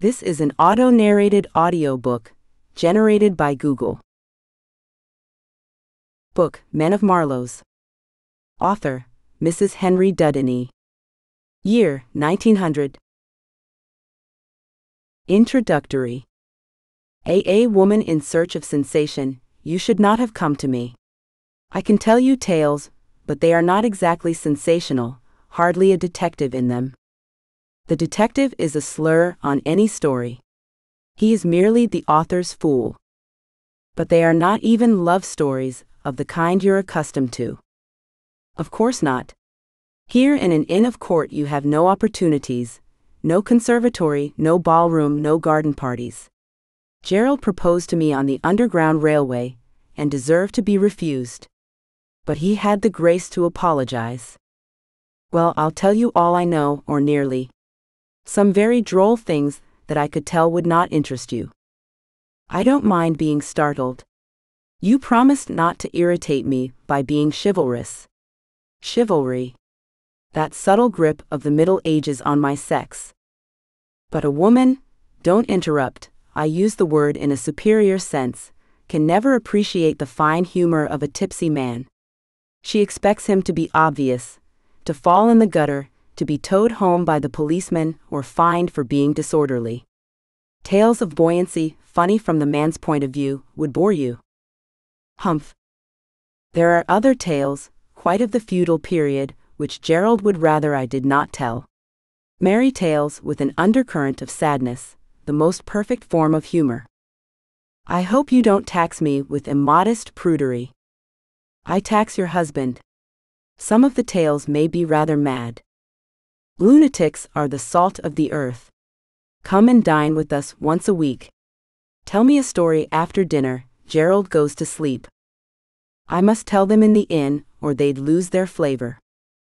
This is an auto-narrated audiobook generated by Google. Book, Men of Marlowes. Author, Mrs. Henry Dudeney. Year, 1900. Introductory. A woman in search of sensation, you should not have come to me. I can tell you tales, but they are not exactly sensational, hardly a detective in them. The detective is a slur on any story. He is merely the author's fool. But they are not even love stories of the kind you're accustomed to. Of course not. Here in an inn of court you have no opportunities, no conservatory, no ballroom, no garden parties. Gerald proposed to me on the Underground Railway, and deserved to be refused. But he had the grace to apologize. Well, I'll tell you all I know, or nearly. Some very droll things that I could tell would not interest you. I don't mind being startled. You promised not to irritate me by being chivalrous. Chivalry. That subtle grip of the Middle Ages on my sex. But a woman, don't interrupt, I use the word in a superior sense, can never appreciate the fine humor of a tipsy man. She expects him to be obvious, to fall in the gutter, to be towed home by the policeman or fined for being disorderly. Tales of buoyancy, funny from the man's point of view, would bore you. Humph. There are other tales, quite of the feudal period, which Gerald would rather I did not tell. Merry tales with an undercurrent of sadness, the most perfect form of humor. I hope you don't tax me with immodest prudery. I tax your husband. Some of the tales may be rather mad. Lunatics are the salt of the earth. Come and dine with us once a week. Tell me a story after dinner, Gerald goes to sleep. I must tell them in the inn, or they'd lose their flavor.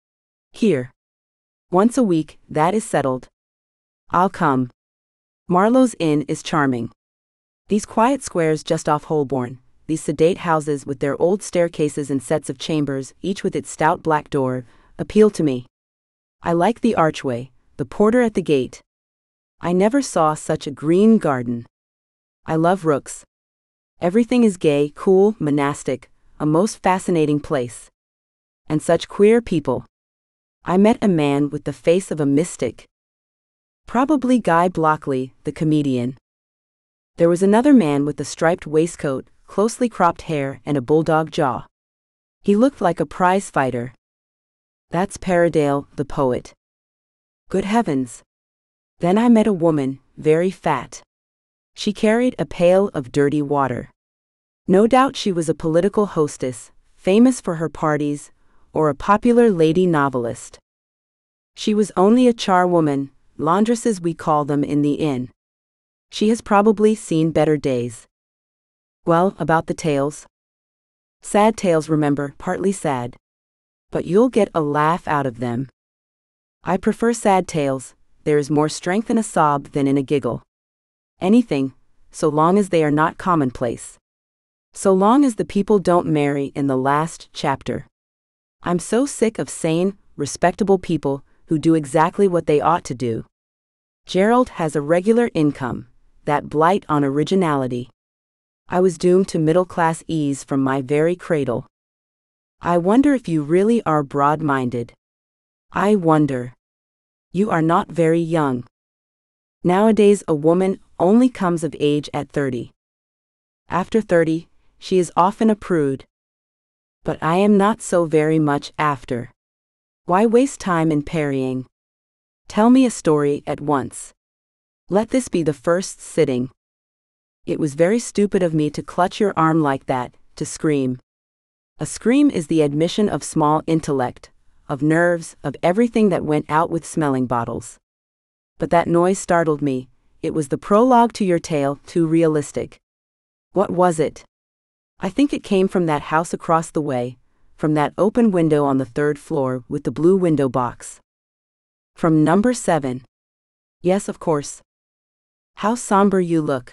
Here. Once a week, that is settled. I'll come. Marlowes Inn is charming. These quiet squares just off Holborn, these sedate houses with their old staircases and sets of chambers, each with its stout black door, appeal to me. I like the archway, the porter at the gate. I never saw such a green garden. I love rooks. Everything is gay, cool, monastic, a most fascinating place. And such queer people. I met a man with the face of a mystic. Probably Guy Blockley, the comedian. There was another man with a striped waistcoat, closely cropped hair, and a bulldog jaw. He looked like a prize fighter. That's Paradale, the poet. Good heavens! Then I met a woman, very fat. She carried a pail of dirty water. No doubt she was a political hostess, famous for her parties, or a popular lady novelist. She was only a charwoman, laundresses we call them in the inn. She has probably seen better days. Well, about the tales. Sad tales, remember, partly sad. But you'll get a laugh out of them. I prefer sad tales, there is more strength in a sob than in a giggle. Anything, so long as they are not commonplace. So long as the people don't marry in the last chapter. I'm so sick of sane, respectable people who do exactly what they ought to do. Gerald has a regular income, that blight on originality. I was doomed to middle-class ease from my very cradle. I wonder if you really are broad-minded. I wonder. You are not very young. Nowadays a woman only comes of age at 30. After 30, she is often a prude. But I am not so very much after. Why waste time in parrying? Tell me a story at once. Let this be the first sitting. It was very stupid of me to clutch your arm like that, to scream. A scream is the admission of small intellect, of nerves, of everything that went out with smelling bottles. But that noise startled me, it was the prologue to your tale, too realistic. What was it? I think it came from that house across the way, from that open window on the 3rd floor with the blue window box. From number 7. Yes, of course. How somber you look.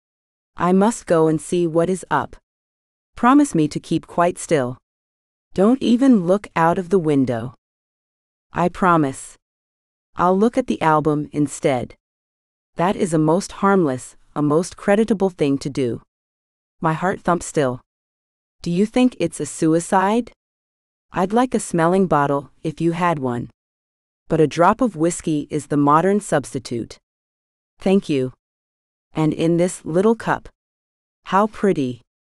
I must go and see what is up. Promise me to keep quite still. Don't even look out of the window. I promise. I'll look at the album instead. That is a most harmless, a most creditable thing to do. My heart thumps still. Do you think it's a suicide? I'd like a smelling bottle, if you had one. But a drop of whiskey is the modern substitute. Thank you. And in this little cup. How pretty.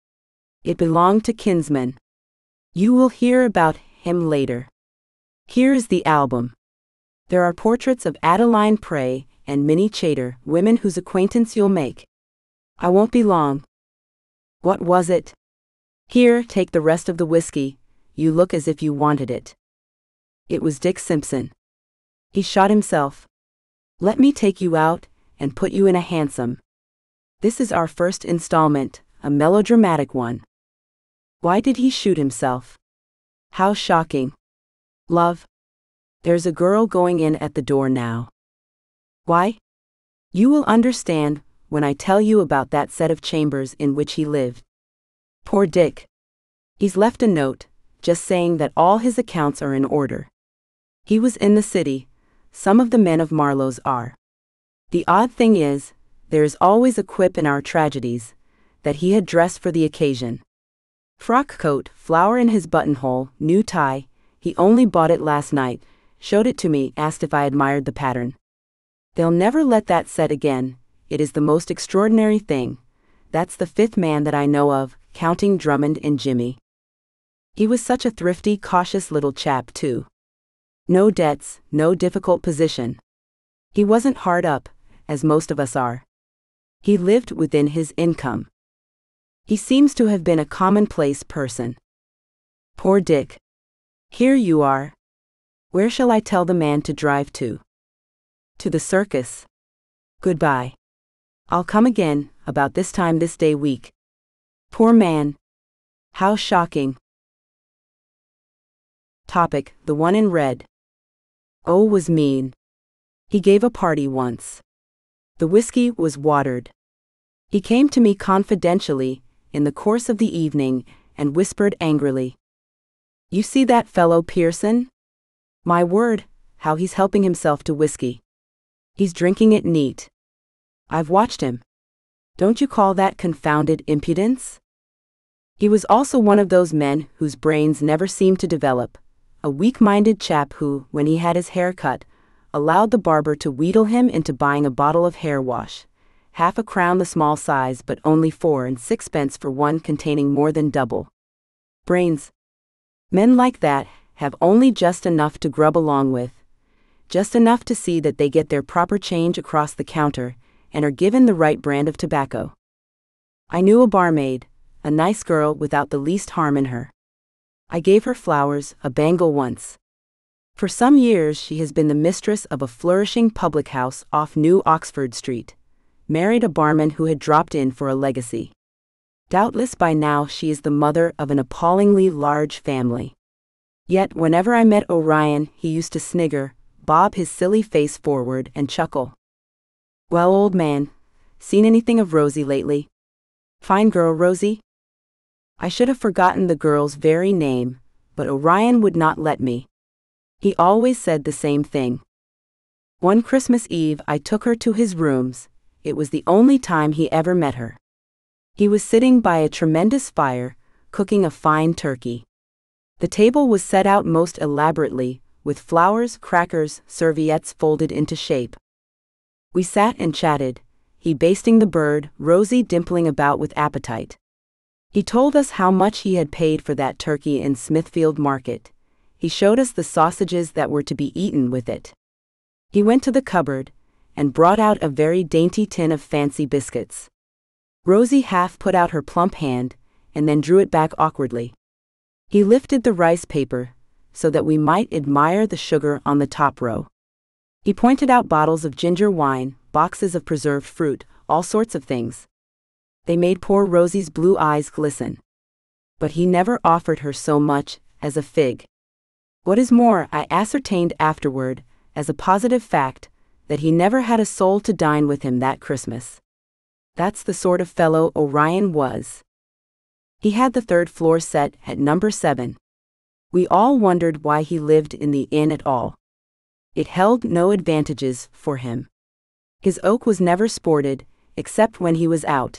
It belonged to kinsman. You will hear about him later. Here is the album. There are portraits of Adeline Prey and Minnie Chater, women whose acquaintance you'll make. I won't be long. What was it? Here, take the rest of the whiskey. You look as if you wanted it. It was Dick Simpson. He shot himself. Let me take you out and put you in a hansom. This is our first installment, a melodramatic one. Why did he shoot himself? How shocking. Love. There's a girl going in at the door now. Why? You will understand when I tell you about that set of chambers in which he lived. Poor Dick. He's left a note, just saying that all his accounts are in order. He was in the city. Some of the men of Marlowes are. The odd thing is, there is always a quip in our tragedies, that he had dressed for the occasion. Frock coat, flower in his buttonhole, new tie, he only bought it last night, showed it to me, asked if I admired the pattern. They'll never let that set again, it is the most extraordinary thing. That's the fifth man that I know of, counting Drummond and Jimmy. He was such a thrifty, cautious little chap too. No debts, no difficult position. He wasn't hard up, as most of us are. He lived within his income. He seems to have been a commonplace person. Poor Dick. Here you are. Where shall I tell the man to drive to? To the circus. Goodbye. I'll come again, about this time this day week. Poor man. How shocking. Topic: the one in red. O was mean. He gave a party once. The whiskey was watered. He came to me confidentially, in the course of the evening, and whispered angrily. You see that fellow Pearson? My word, how he's helping himself to whiskey. He's drinking it neat. I've watched him. Don't you call that confounded impudence? He was also one of those men whose brains never seemed to develop, a weak-minded chap who, when he had his hair cut, allowed the barber to wheedle him into buying a bottle of hair wash, half a crown the small size but only 4 and 6pence for one containing more than double. Brains. Men like that have only just enough to grub along with, just enough to see that they get their proper change across the counter and are given the right brand of tobacco. I knew a barmaid, a nice girl without the least harm in her. I gave her flowers, a bangle once. For some years she has been the mistress of a flourishing public house off New Oxford Street, married a barman who had dropped in for a legacy. Doubtless by now she is the mother of an appallingly large family. Yet whenever I met Orion he used to snigger, bob his silly face forward and chuckle. Well, old man, seen anything of Rosie lately? Fine girl, Rosie? I should have forgotten the girl's very name, but Orion would not let me. He always said the same thing. One Christmas Eve I took her to his rooms. It was the only time he ever met her. He was sitting by a tremendous fire, cooking a fine turkey. The table was set out most elaborately, with flowers, crackers, serviettes folded into shape. We sat and chatted, he basting the bird, Rosie dimpling about with appetite. He told us how much he had paid for that turkey in Smithfield Market. He showed us the sausages that were to be eaten with it. He went to the cupboard, and brought out a very dainty tin of fancy biscuits. Rosie half put out her plump hand, and then drew it back awkwardly. He lifted the rice paper, so that we might admire the sugar on the top row. He pointed out bottles of ginger wine, boxes of preserved fruit, all sorts of things. They made poor Rosie's blue eyes glisten. But he never offered her so much as a fig. What is more, I ascertained afterward, as a positive fact, that he never had a soul to dine with him that Christmas. That's the sort of fellow Orion was. He had the 3rd floor set at number 7. We all wondered why he lived in the inn at all. It held no advantages for him. His oak was never sported, except when he was out.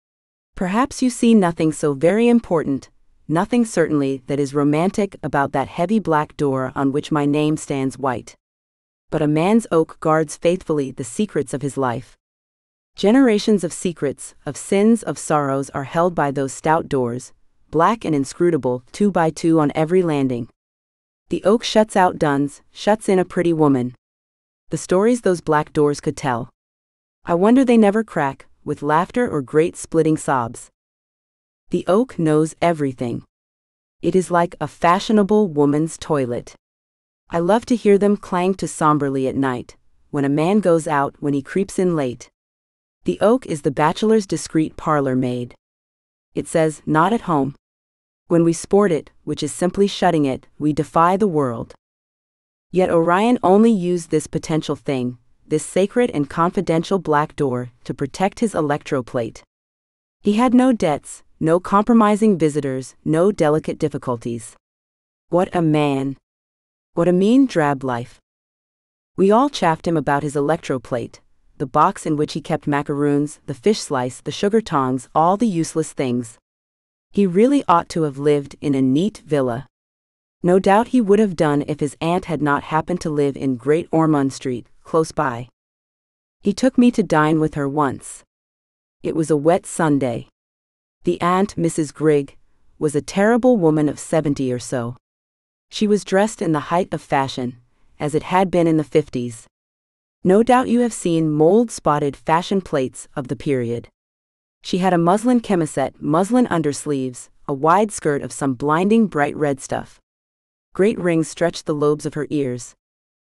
Perhaps you see nothing so very important, nothing certainly that is romantic about that heavy black door on which my name stands white. But a man's oak guards faithfully the secrets of his life. Generations of secrets, of sins, of sorrows are held by those stout doors, black and inscrutable, 2 by 2 on every landing. The oak shuts out duns, shuts in a pretty woman. The stories those black doors could tell. I wonder they never crack, with laughter or great splitting sobs. The oak knows everything. It is like a fashionable woman's toilet. I love to hear them clang too somberly at night, when a man goes out, when he creeps in late. The oak is the bachelor's discreet parlor maid. It says, not at home. When we sport it, which is simply shutting it, we defy the world. Yet Orion only used this potential thing, this sacred and confidential black door, to protect his electroplate. He had no debts, no compromising visitors, no delicate difficulties. What a man! What a mean, drab life. We all chaffed him about his electroplate, the box in which he kept macaroons, the fish slice, the sugar tongs, all the useless things. He really ought to have lived in a neat villa. No doubt he would have done if his aunt had not happened to live in Great Ormond Street, close by. He took me to dine with her once. It was a wet Sunday. The aunt, Mrs. Grigg, was a terrible woman of 70 or so. She was dressed in the height of fashion, as it had been in the 50s. No doubt you have seen mold-spotted fashion plates of the period. She had a muslin chemisette, muslin undersleeves, a wide skirt of some blinding bright red stuff. Great rings stretched the lobes of her ears.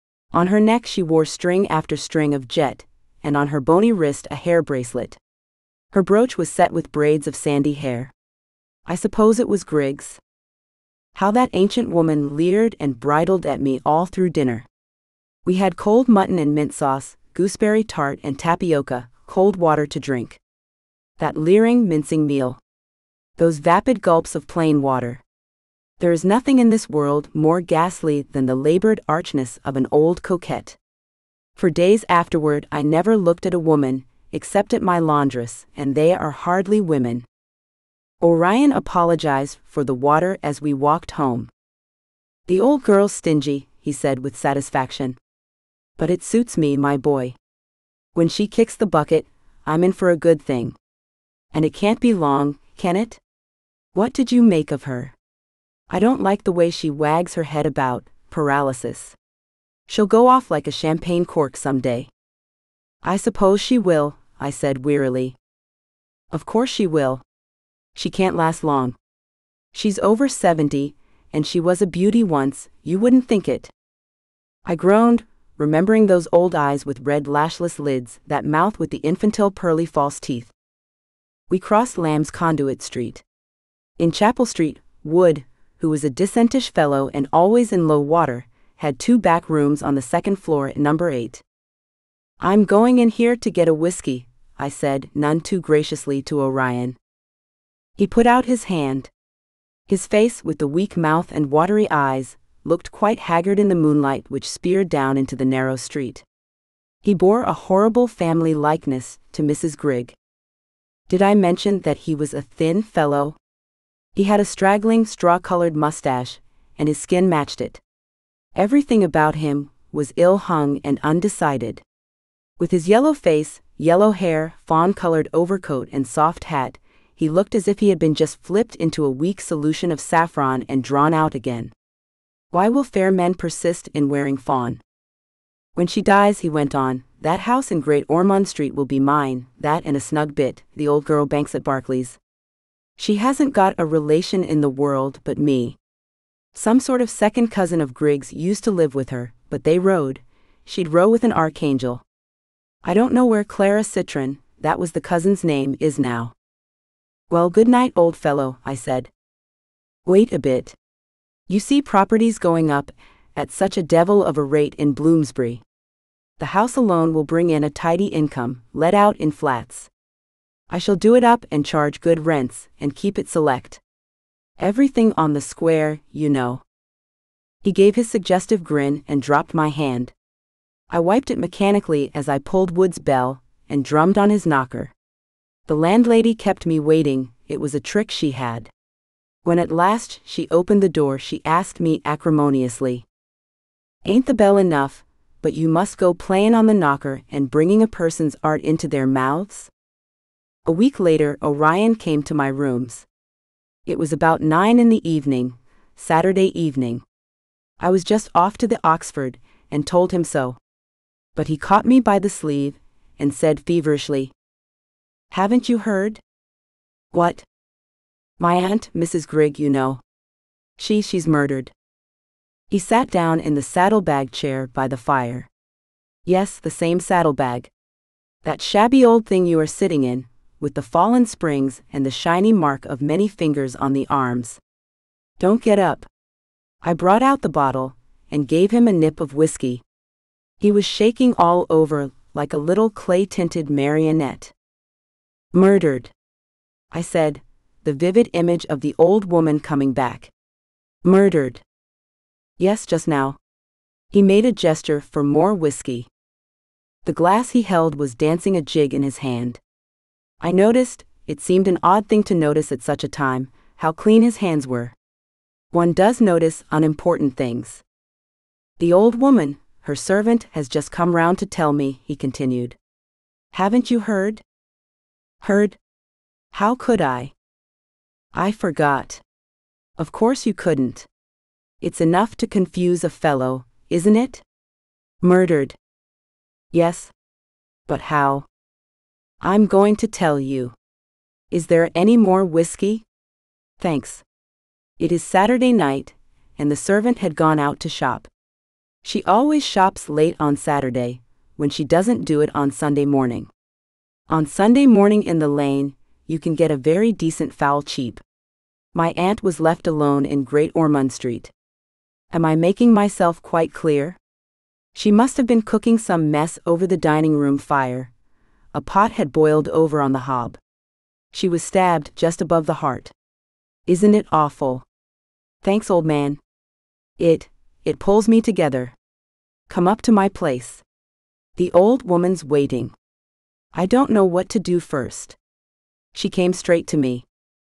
On her neck she wore string after string of jet, and on her bony wrist a hair bracelet. Her brooch was set with braids of sandy hair. I suppose it was Grigg's. How that ancient woman leered and bridled at me all through dinner. We had cold mutton and mint sauce, gooseberry tart and tapioca, cold water to drink. That leering, mincing meal. Those vapid gulps of plain water. There is nothing in this world more ghastly than the labored archness of an old coquette. For days afterward I never looked at a woman, except at my laundress, and they are hardly women. Orion apologized for the water as we walked home. The old girl's stingy, he said with satisfaction. But it suits me, my boy. When she kicks the bucket, I'm in for a good thing. And it can't be long, can it? What did you make of her? I don't like the way she wags her head about, paralysis. She'll go off like a champagne cork some day. I suppose she will, I said wearily. Of course she will. She can't last long. She's over 70, and she was a beauty once, you wouldn't think it. I groaned, remembering those old eyes with red lashless lids, that mouth with the infantile pearly false teeth. We crossed Lamb's Conduit Street. In Chapel Street, Wood, who was a decentish fellow and always in low water, had 2 back rooms on the 2nd floor at number 8. I'm going in here to get a whiskey, I said, none too graciously to Orion. He put out his hand. His face, with the weak mouth and watery eyes, looked quite haggard in the moonlight which speared down into the narrow street. He bore a horrible family likeness to Mrs. Grigg. Did I mention that he was a thin fellow? He had a straggling, straw-colored mustache, and his skin matched it. Everything about him was ill-hung and undecided. With his yellow face, yellow hair, fawn-colored overcoat and soft hat, he looked as if he had been just flipped into a weak solution of saffron and drawn out again. Why will fair men persist in wearing fawn? When she dies, he went on, that house in Great Ormond Street will be mine, that and a snug bit, the old girl banks at Barclays. She hasn't got a relation in the world but me. Some sort of second cousin of Grigg's used to live with her, but they rowed. She'd row with an archangel. I don't know where Clara Citron, that was the cousin's name, is now. Well, good night, old fellow, I said. Wait a bit. You see properties going up at such a devil of a rate in Bloomsbury. The house alone will bring in a tidy income, let out in flats. I shall do it up and charge good rents, and keep it select. Everything on the square, you know. He gave his suggestive grin and dropped my hand. I wiped it mechanically as I pulled Wood's bell and drummed on his knocker. The landlady kept me waiting. It was a trick she had. When at last she opened the door, she asked me acrimoniously, "Ain't the bell enough, but you must go playing on the knocker and bringing a person's art into their mouths?" A week later, Orion came to my rooms. It was about 9 in the evening, Saturday evening. I was just off to the Oxford and told him so. But he caught me by the sleeve and said feverishly, "Haven't you heard?" "What?" "My aunt, Mrs. Grigg, you know. She's murdered." He sat down in the saddlebag chair by the fire. "Yes, the same saddlebag. That shabby old thing you are sitting in, with the fallen springs and the shiny mark of many fingers on the arms. Don't get up." I brought out the bottle and gave him a nip of whiskey. He was shaking all over like a little clay-tinted marionette. "Murdered," I said, the vivid image of the old woman coming back. "Murdered." "Yes, just now." He made a gesture for more whiskey. The glass he held was dancing a jig in his hand. I noticed, it seemed an odd thing to notice at such a time, how clean his hands were. One does notice unimportant things. "The old woman, her servant, has just come round to tell me," he continued. "Haven't you heard?" "Heard? How could I?" "I forgot." "Of course you couldn't. It's enough to confuse a fellow, isn't it? Murdered." "Yes. But how?" "I'm going to tell you. Is there any more whiskey?" "Thanks." It is Saturday night, and the servant had gone out to shop. She always shops late on Saturday, when she doesn't do it on Sunday morning. On Sunday morning in the lane, you can get a very decent fowl cheap. My aunt was left alone in Great Ormond Street. Am I making myself quite clear? She must have been cooking some mess over the dining room fire. A pot had boiled over on the hob. She was stabbed just above the heart. Isn't it awful? Thanks, old man. It pulls me together. Come up to my place. The old woman's waiting. I don't know what to do first. She came straight to me.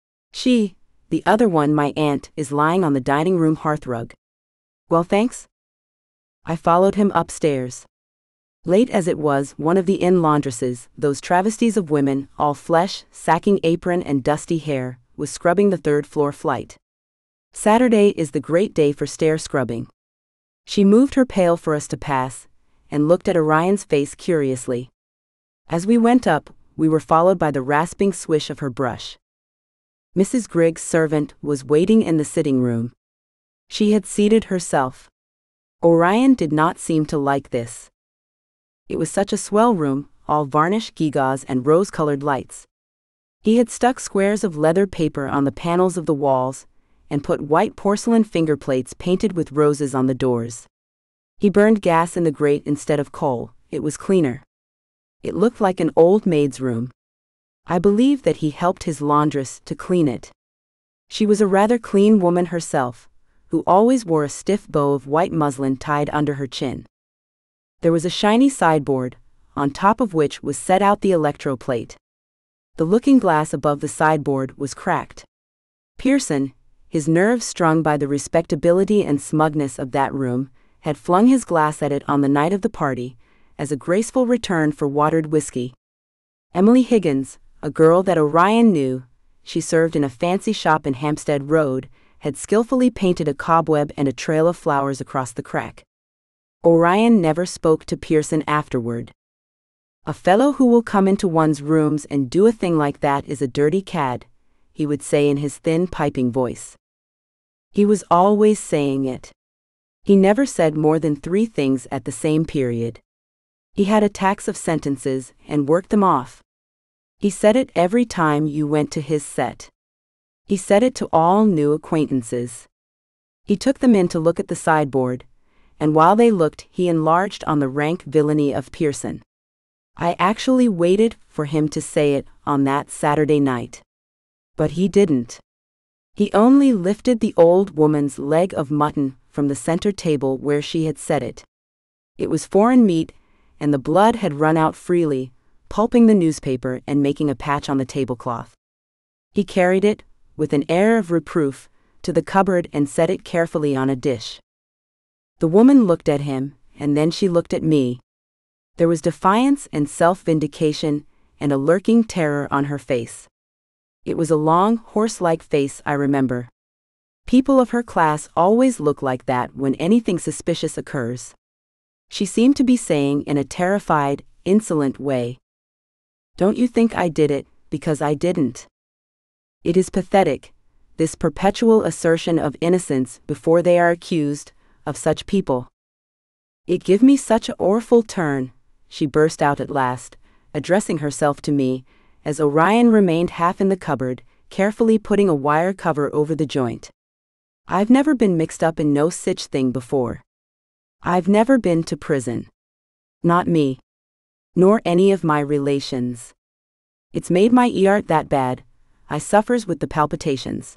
The other one, my aunt, is lying on the dining room hearthrug. Well, thanks. I followed him upstairs. Late as it was, one of the inn laundresses, those travesties of women, all flesh, sacking apron and dusty hair, was scrubbing the third-floor flight. Saturday is the great day for stair scrubbing. She moved her pail for us to pass, and looked at Orion's face curiously. As we went up, we were followed by the rasping swish of her brush. Mrs. Grigg's servant was waiting in the sitting room. She had seated herself. Orion did not seem to like this. It was such a swell room, all varnish, gewgaws, and rose-colored lights. He had stuck squares of leather paper on the panels of the walls, and put white porcelain finger plates painted with roses on the doors. He burned gas in the grate instead of coal. It was cleaner. It looked like an old maid's room. I believe that he helped his laundress to clean it. She was a rather clean woman herself, who always wore a stiff bow of white muslin tied under her chin. There was a shiny sideboard, on top of which was set out the electroplate. The looking glass above the sideboard was cracked. Pearson, his nerves strung by the respectability and smugness of that room, had flung his glass at it on the night of the party, as a graceful return for watered whiskey. Emily Higgins, a girl that Orion knew, she served in a fancy shop in Hampstead Road, had skillfully painted a cobweb and a trail of flowers across the crack. Orion never spoke to Pearson afterward. "A fellow who will come into one's rooms and do a thing like that is a dirty cad," he would say in his thin, piping voice. He was always saying it. He never said more than 3 things at the same period. He had attacks of sentences and worked them off. He said it every time you went to his set. He said it to all new acquaintances. He took them in to look at the sideboard, and while they looked, he enlarged on the rank villainy of Pearson. I actually waited for him to say it on that Saturday night. But he didn't. He only lifted the old woman's leg of mutton from the center table where she had set it. It was foreign meat, and the blood had run out freely, pulping the newspaper and making a patch on the tablecloth. He carried it, with an air of reproof, to the cupboard and set it carefully on a dish. The woman looked at him, and then she looked at me. There was defiance and self-vindication, and a lurking terror on her face. It was a long, horse-like face, I remember. People of her class always look like that when anything suspicious occurs. She seemed to be saying in a terrified, insolent way, "Don't you think I did it, because I didn't?" It is pathetic, this perpetual assertion of innocence before they are accused, of such people. "It give me such a orful turn," she burst out at last, addressing herself to me, as Orion remained half in the cupboard, carefully putting a wire cover over the joint. "I've never been mixed up in no sich thing before. I've never been to prison. Not me. Nor any of my relations. It's made my eart that bad, I suffers with the palpitations."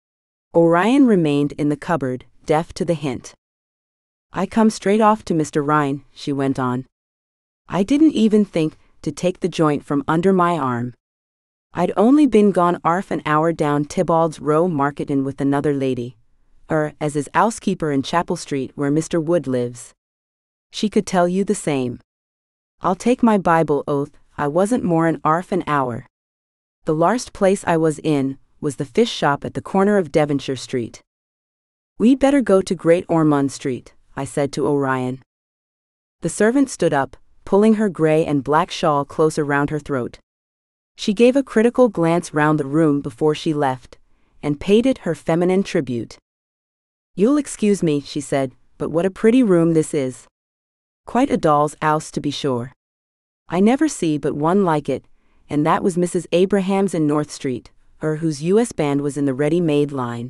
Orion remained in the cupboard, deaf to the hint. "I come straight off to Mr. Rhine," she went on. "I didn't even think to take the joint from under my arm. I'd only been gone 'arf an hour down Tybald's Row marketin' with another lady, as is 'ousekeeper in Chapel Street where Mr. Wood lives. She could tell you the same. I'll take my Bible oath, I wasn't more'n 'arf an hour. The larst place I was in was the fish shop at the corner of Devonshire Street." "We'd better go to Great Ormond Street," I said to Orion. The servant stood up, pulling her grey and black shawl closer round her throat. She gave a critical glance round the room before she left, and paid it her feminine tribute. "You'll excuse me," she said, "but what a pretty room this is. Quite a doll's 'ouse to be sure. I never see but one like it, and that was Mrs. Abraham's in North Street, whose U.S. band was in the ready-made line.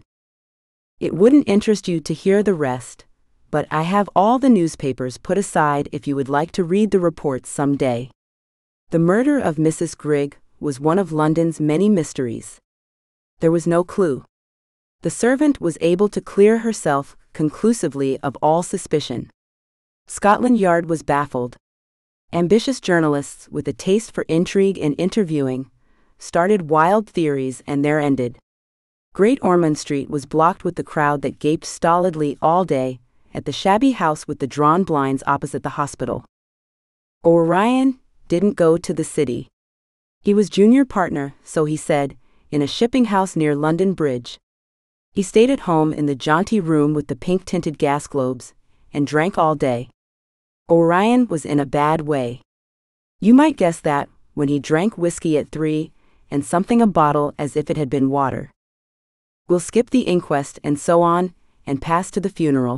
It wouldn't interest you to hear the rest, but I have all the newspapers put aside if you would like to read the reports some day. The murder of Mrs. Grigg was one of London's many mysteries. There was no clue. The servant was able to clear herself conclusively of all suspicion. Scotland Yard was baffled. Ambitious journalists with a taste for intrigue and interviewing started wild theories, and there ended. Great Ormond Street was blocked with the crowd that gaped stolidly all day at the shabby house with the drawn blinds opposite the hospital. Orion didn't go to the city. He was junior partner, so he said, in a shipping house near London Bridge. He stayed at home in the jaunty room with the pink-tinted gas globes, and drank all day. Orion was in a bad way. You might guess that, when he drank whiskey at 3, and something a bottle as if it had been water. We'll skip the inquest and so on, and pass to the funeral.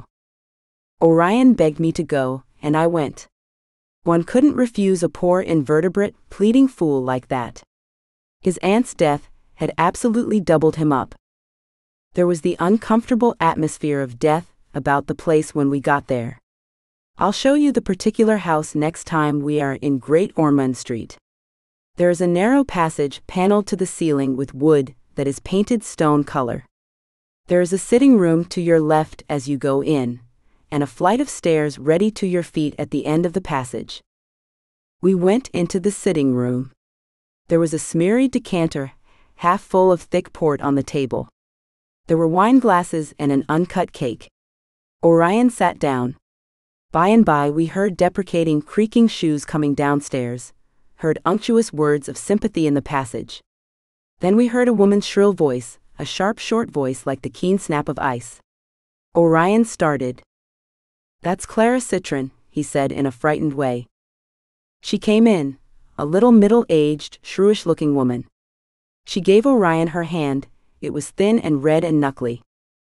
Orion begged me to go, and I went. One couldn't refuse a poor invertebrate, pleading fool like that. His aunt's death had absolutely doubled him up. There was the uncomfortable atmosphere of death about the place when we got there. I'll show you the particular house next time we are in Great Ormond Street. There is a narrow passage paneled to the ceiling with wood that is painted stone color. There is a sitting room to your left as you go in, and a flight of stairs ready to your feet at the end of the passage. We went into the sitting room. There was a smeary decanter, half full of thick port on the table. There were wine glasses and an uncut cake. Orion sat down. By and by we heard deprecating, creaking shoes coming downstairs, heard unctuous words of sympathy in the passage. Then we heard a woman's shrill voice, a sharp, short voice like the keen snap of ice. Orion started. "That's Clara Citron," he said in a frightened way. She came in, a little middle-aged, shrewish-looking woman. She gave Orion her hand. It was thin and red and knuckly.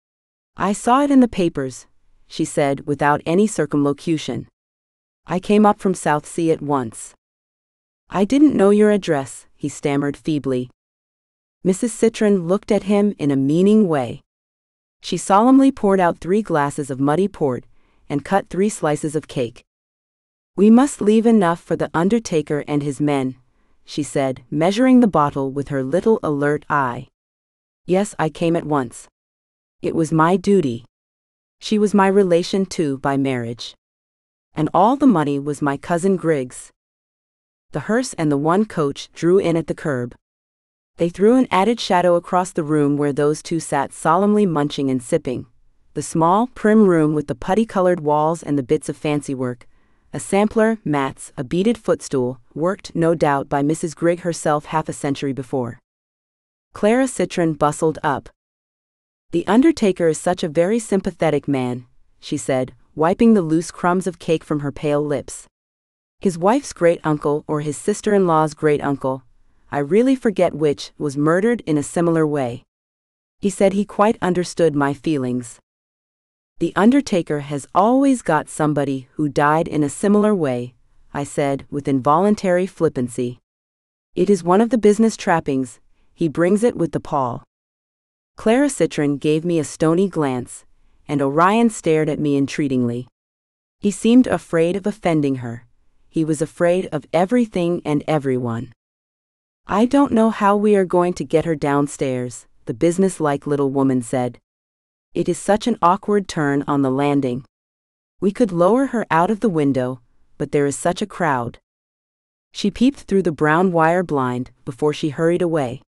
"I saw it in the papers," she said without any circumlocution. "I came up from Southsea at once." "I didn't know your address," he stammered feebly. Mrs. Citron looked at him in a meaning way. She solemnly poured out 3 glasses of muddy port and cut 3 slices of cake. "We must leave enough for the undertaker and his men," she said, measuring the bottle with her little alert eye. "Yes, I came at once. It was my duty. She was my relation too by marriage." And all the money was my cousin Grig's. The hearse and the one coach drew in at the curb. They threw an added shadow across the room where those two sat solemnly munching and sipping. The small, prim room with the putty-colored walls and the bits of fancy work. A sampler, mats, a beaded footstool, worked, no doubt, by Mrs. Grigg herself half a century before. Clara Citron bustled up. "The undertaker is such a very sympathetic man," she said, wiping the loose crumbs of cake from her pale lips. "His wife's great-uncle or his sister-in-law's great-uncle, I really forget which, was murdered in a similar way. He said he quite understood my feelings." "The undertaker has always got somebody who died in a similar way," I said with involuntary flippancy. "It is one of the business trappings, he brings it with the pall." Clara Citron gave me a stony glance, and Orion stared at me entreatingly. He seemed afraid of offending her. He was afraid of everything and everyone. "I don't know how we are going to get her downstairs," the business-like little woman said. "It is such an awkward turn on the landing. We could lower her out of the window, but there is such a crowd." She peeped through the brown wire blind before she hurried away.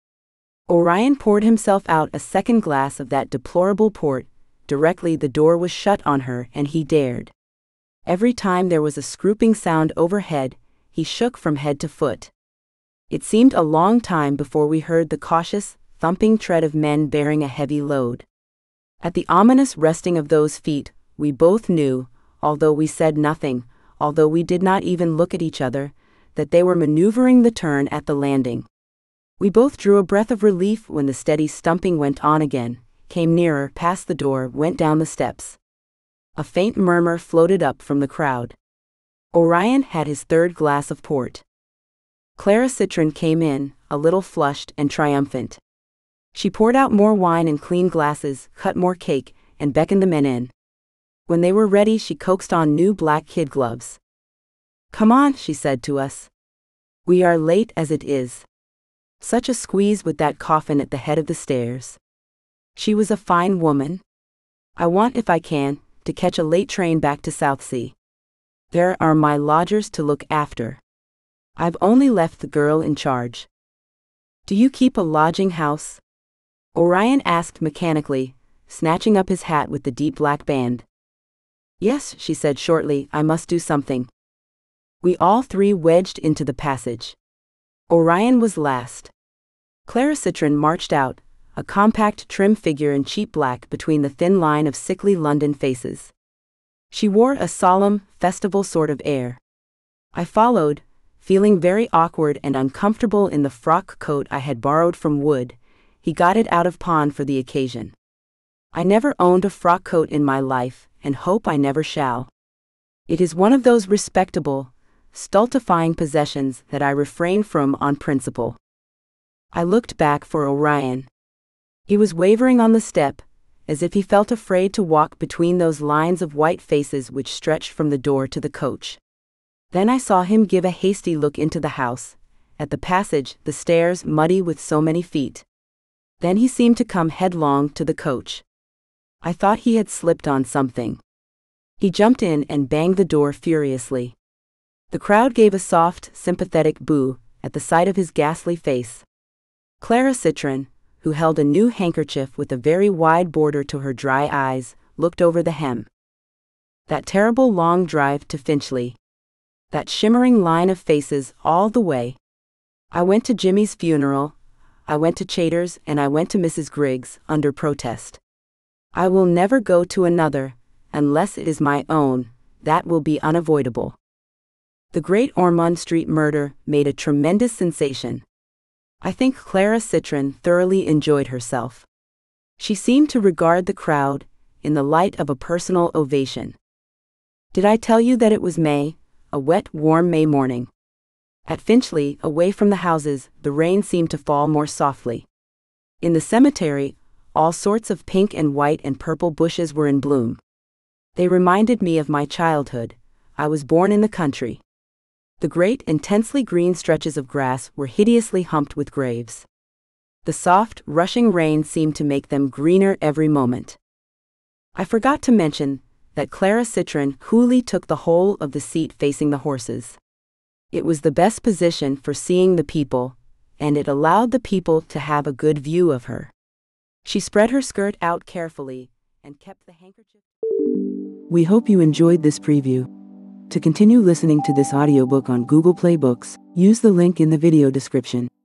Orion poured himself out a second glass of that deplorable port. Directly the door was shut on her and he dared. Every time there was a scrooping sound overhead, he shook from head to foot. It seemed a long time before we heard the cautious, thumping tread of men bearing a heavy load. At the ominous resting of those feet, we both knew, although we said nothing, although we did not even look at each other, that they were maneuvering the turn at the landing. We both drew a breath of relief when the steady stumping went on again, came nearer, passed the door, went down the steps. A faint murmur floated up from the crowd. Orion had his third glass of port. Clara Citron came in, a little flushed and triumphant. She poured out more wine in clean glasses, cut more cake, and beckoned the men in. When they were ready, she coaxed on new black kid gloves. "Come on," she said to us. "We are late as it is. Such a squeeze with that coffin at the head of the stairs." She was a fine woman. "I want, if I can, to catch a late train back to Southsea. There are my lodgers to look after. I've only left the girl in charge." "Do you keep a lodging house?" Orion asked mechanically, snatching up his hat with the deep black band. "Yes," she said shortly, "I must do something." We all three wedged into the passage. Orion was last. Clara Citron marched out, a compact, trim figure in cheap black between the thin line of sickly London faces. She wore a solemn, festival sort of air. I followed, feeling very awkward and uncomfortable in the frock coat I had borrowed from Wood. He got it out of pawn for the occasion. I never owned a frock coat in my life, and hope I never shall. It is one of those respectable, stultifying possessions that I refrain from on principle. I looked back for Orion. He was wavering on the step, as if he felt afraid to walk between those lines of white faces which stretched from the door to the coach. Then I saw him give a hasty look into the house, at the passage, the stairs muddy with so many feet. Then he seemed to come headlong to the coach. I thought he had slipped on something. He jumped in and banged the door furiously. The crowd gave a soft, sympathetic boo at the sight of his ghastly face. Clara Citron, who held a new handkerchief with a very wide border to her dry eyes, looked over the hem. That terrible long drive to Finchley. That shimmering line of faces all the way. I went to Jimmy's funeral, I went to Chater's, and I went to Mrs. Grigg's, under protest. I will never go to another, unless it is my own, that will be unavoidable. The Great Ormond Street murder made a tremendous sensation. I think Clara Citron thoroughly enjoyed herself. She seemed to regard the crowd in the light of a personal ovation. Did I tell you that it was May, a wet, warm May morning? At Finchley, away from the houses, the rain seemed to fall more softly. In the cemetery, all sorts of pink and white and purple bushes were in bloom. They reminded me of my childhood. I was born in the country. The great, intensely green stretches of grass were hideously humped with graves. The soft, rushing rain seemed to make them greener every moment. I forgot to mention that Clara Citron coolly took the whole of the seat facing the horses. It was the best position for seeing the people, and it allowed the people to have a good view of her. She spread her skirt out carefully and kept the handkerchief. We hope you enjoyed this preview. To continue listening to this audiobook on Google Play Books, use the link in the video description.